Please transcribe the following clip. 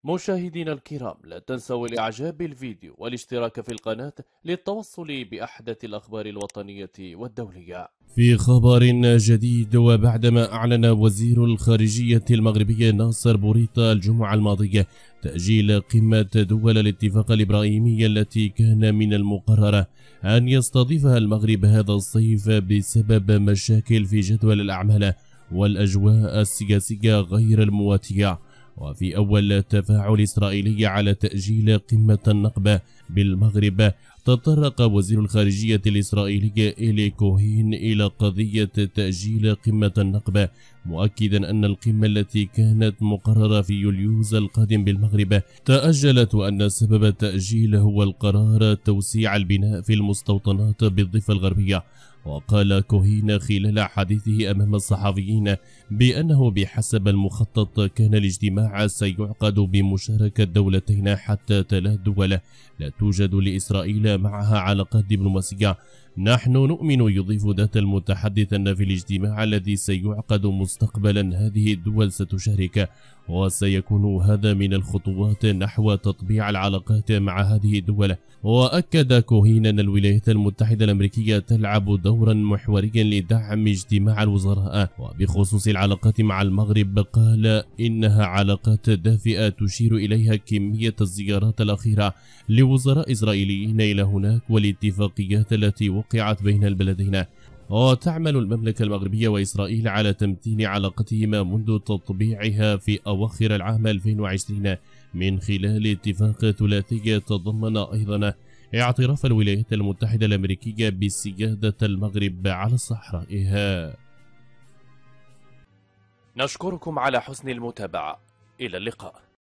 مشاهدينا الكرام، لا تنسوا الإعجاب بالفيديو والاشتراك في القناة للتوصل بأحدث الأخبار الوطنية والدولية. في خبر جديد، وبعدما أعلن وزير الخارجية المغربي ناصر بوريطة الجمعة الماضية تأجيل قمة دول الاتفاق الإبراهيمي التي كان من المقرر أن يستضيفها المغرب هذا الصيف بسبب مشاكل في جدول الأعمال والأجواء السياسية غير المواتية. وفي أول تفاعل إسرائيلي على تأجيل قمة النقبة بالمغرب، تطرق وزير الخارجية الإسرائيلي إيلي كوهين إلى قضية تأجيل قمة النقبة، مؤكدا أن القمة التي كانت مقررة في يوليوز القادم بالمغرب تأجلت، وأن سبب التأجيل هو القرار توسيع البناء في المستوطنات بالضفة الغربية. وقال كوهين خلال حديثه أمام الصحفيين بأنه بحسب المخطط كان الاجتماع سيعقد بمشاركة دولتين حتى 3 دول لا توجد لإسرائيل معها علاقات دبلوماسية. نحن نؤمن، يضيف ذات المتحدث، أن في الاجتماع الذي سيعقد مستقبلا هذه الدول ستشارك، وسيكون هذا من الخطوات نحو تطبيع العلاقات مع هذه الدول. وأكد كوهين أن الولايات المتحدة الأمريكية تلعب دورا محوريا لدعم اجتماع الوزراء. وبخصوص العلاقات مع المغرب، قال إنها علاقات دافئة تشير إليها كمية الزيارات الأخيرة لوزراء إسرائيليين إلى هناك والاتفاقيات التي وقعت بين البلدين. وتعمل المملكة المغربية وإسرائيل على تمتين علاقتهما منذ تطبيعها في أواخر العام 2020 من خلال اتفاق ثلاثي تضمن أيضا اعتراف الولايات المتحدة الأمريكية بسيادة المغرب على صحرائها. نشكركم على حسن المتابعة، إلى اللقاء.